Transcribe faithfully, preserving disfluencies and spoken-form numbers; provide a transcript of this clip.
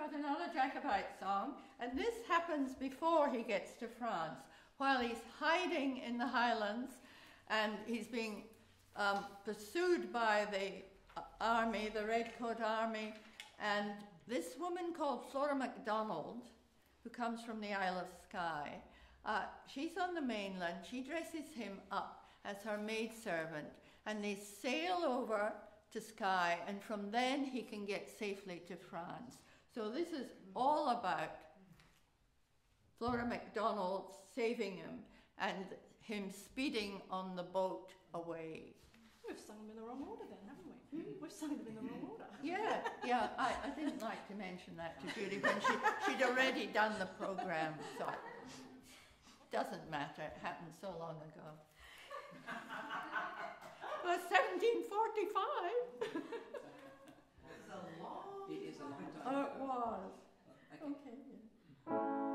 got another Jacobite song, and this happens before he gets to France, while he's hiding in the Highlands, and he's being um, pursued by the army, the Redcoat Army, and this woman called Flora MacDonald, who comes from the Isle of Skye, uh, she's on the mainland. She dresses him up as her maidservant, and they sail over to Skye, and from then he can get safely to France. So this is all about Flora MacDonald saving him and him speeding on the boat away. We've sung them in the wrong order then, haven't we? Mm. We've sung them in the wrong order. Yeah, yeah, I, I didn't like to mention that to Judy when she, she'd already done the programme, so it doesn't matter, it happened so long ago. It was seventeen forty-five. It's a long It is a long time. Oh, it was. Okay. Okay, yeah.